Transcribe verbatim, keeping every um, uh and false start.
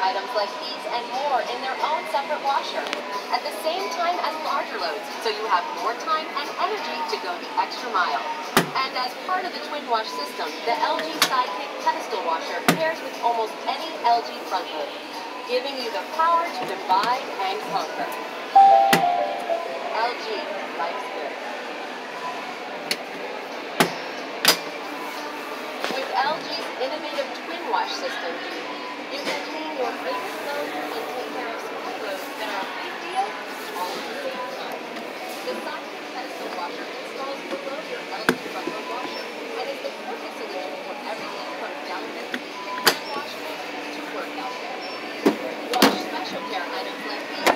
items like these and more in their own separate washer at the same time as larger loads, so you have more time and energy to go the extra mile. And as part of the twin wash system, the L G Sidekick pedestal washer pairs with almost any L G front load, giving you the power to divide and conquer. L G, life's good. With L G's innovative twin wash system, you can clean your favorite clothes and take care of small clothes that are a big deal all at the same time. The Sidekick pedestal washer installs below your L G front load washer and is the perfect solution for everything from delicate hand wash to workout wear. Wash special care items like these